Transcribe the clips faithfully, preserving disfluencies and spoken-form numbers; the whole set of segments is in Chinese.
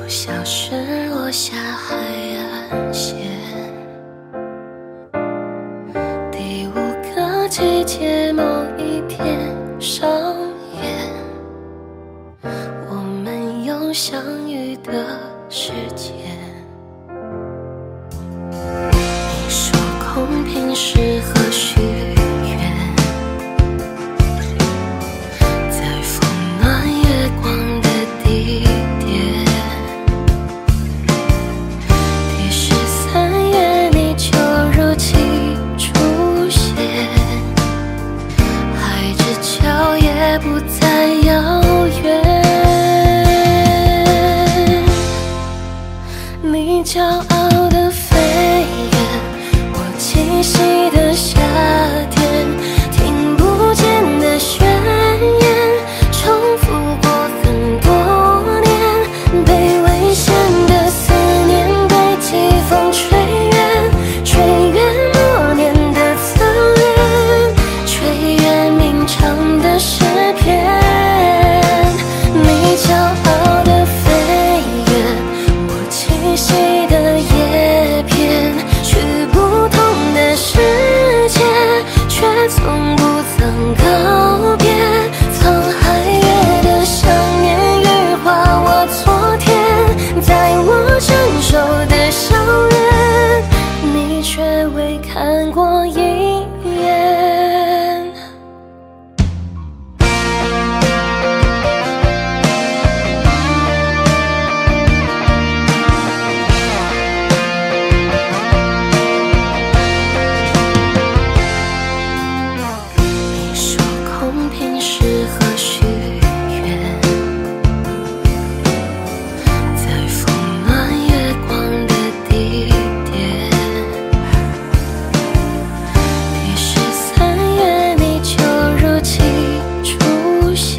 消失落下海岸线。第五个季节某一天上演，我们有相遇的时间。你说空瓶适合许愿，在风暖月光的地点。第十三月你就如期出现，海之角也不再遥远。你骄傲的飞远，我栖息的夏天，听不见的宣言，重复过很多年，被危险的思念被季风吹远，吹远默念的侧脸，吹远鸣唱的诗篇。你骄傲的飞远，我栖息的叶片，去不同的世界，却从不曾告别。沧海月的想念羽化我昨天，在我成熟的校园，你却未看过一眼。你说空瓶适合许愿，在风暖月光的地点。第十三月你就如期出现，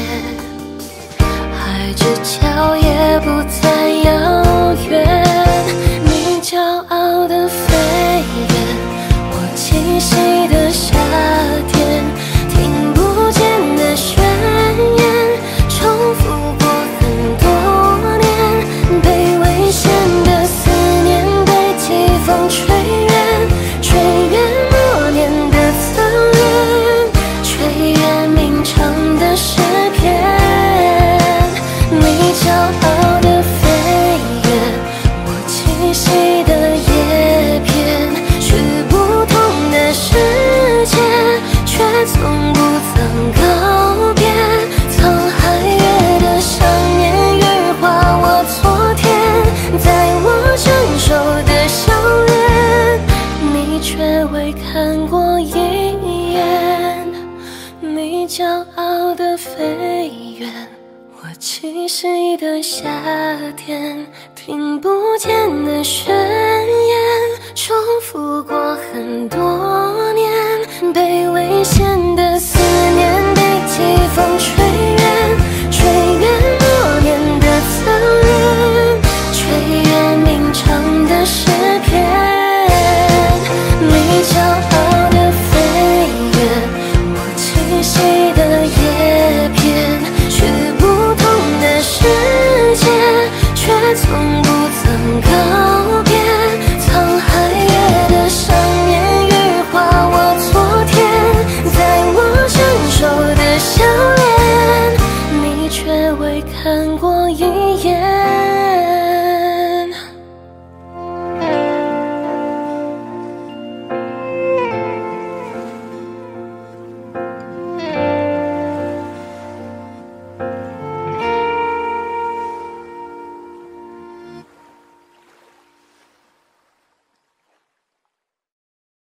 海之角也不再遥远。你骄傲的飞远，我栖息的夏天，听不见的宣言，重复过很多年，被危险的思念被季风吹远，吹远默念的侧脸，吹远鸣唱的诗篇。你骄傲的飞远，我栖息的叶片，去不同的世界，却从不曾告别。沧海月的想念羽化我昨天，在我成熟的校园，你却未看过一眼。你骄傲的飞远，我栖息的夏天，听不见的宣言，重复过很多年，被危险的思念被季风吹远，吹远默念的侧脸，吹远鸣唱的诗篇。你骄傲的飞远，我栖息的叶片，去不同的世界，却从不曾告别。沧海月的想念羽化我昨天，在我成熟的校园，你却未看过一眼。